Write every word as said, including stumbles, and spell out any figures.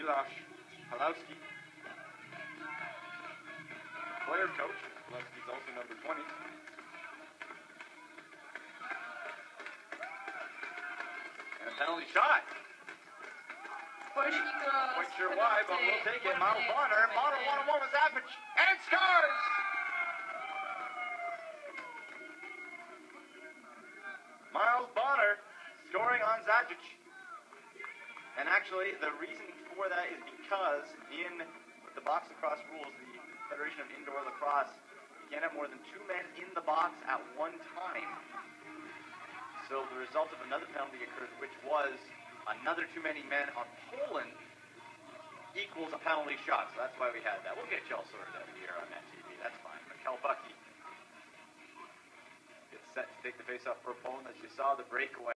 Miłosz Hrebesky, player coach. Hrebesky's also number twenty. And a penalty shot. Quite sure why, but we'll take it. Myles Bonnar. Bonnar one-on-one with Zajic. And scores! Myles Bonnar scoring on Zajic. And actually, the reason for that is because in the box lacrosse rules, the Federation of Indoor Lacrosse, you can't have more than two men in the box at one time. So the result of another penalty occurred, which was another too many men on Poland equals a penalty shot. So that's why we had that. We'll get y'all sorted out here on that T V. That's fine. But Hrebesky gets set to take the face off for Poland. As you saw, the breakaway.